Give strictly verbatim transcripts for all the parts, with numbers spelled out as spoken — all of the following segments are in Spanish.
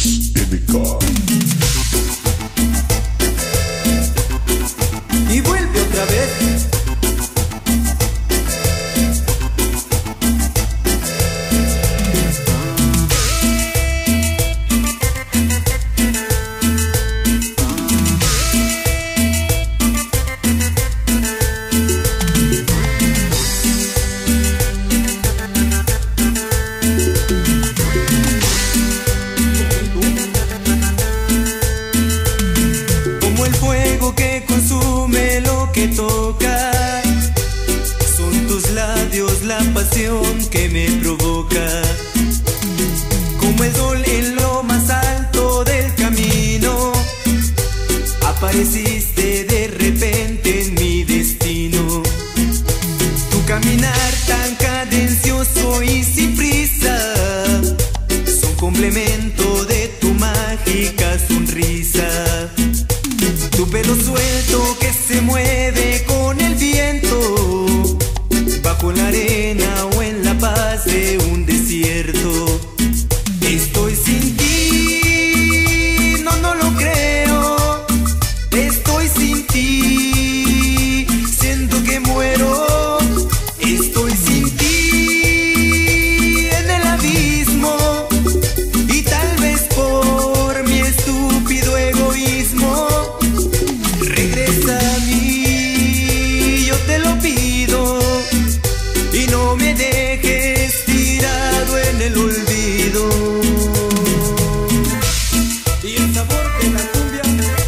Y vuelve otra vez. Que toca, son tus labios la pasión que me provoca. Como el sol en lo más alto del camino, apareciste de repente en mi destino. Tu caminar tan cadencioso y sin prisa son complemento de tu mágica sonrisa. Tu pelo suelto que se mueve con el viento, bajo la arena o en la paz de un desierto. Estoy sin ti, no, no lo creo. Estoy sin ti, siento que muero. Estoy sin ti en el abismo, y tal vez por mi estúpido egoísmo. Regresa a mí, yo te lo pido, y no me dejes tirado en el olvido. Y el sabor de la cumbia.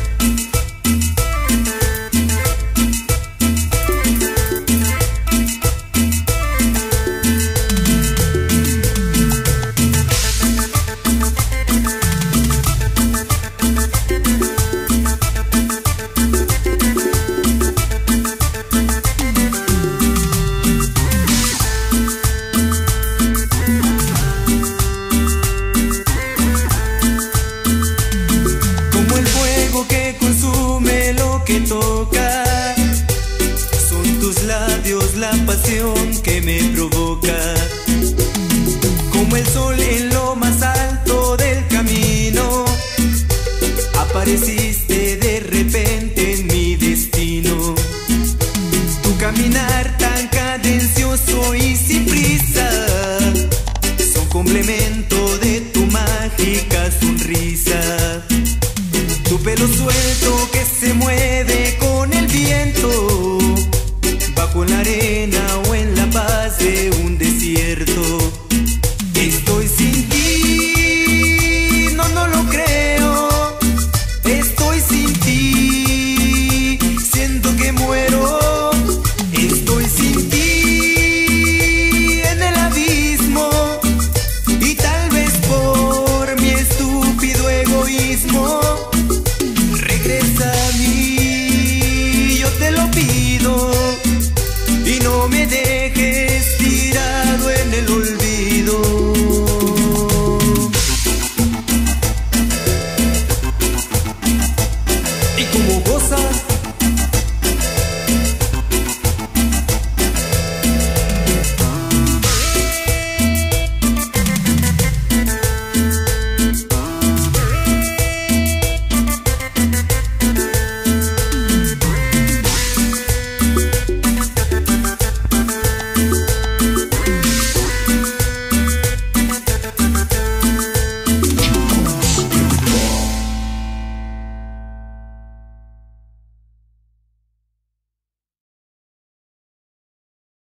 Que toca, son tus labios la pasión que me provoca. Como el sol en lo más alto del camino, apareciste de repente en mi destino. Tu caminar tan cadencioso y sin prisa son complemento de tu mágica sonrisa. Tu pelo suelto que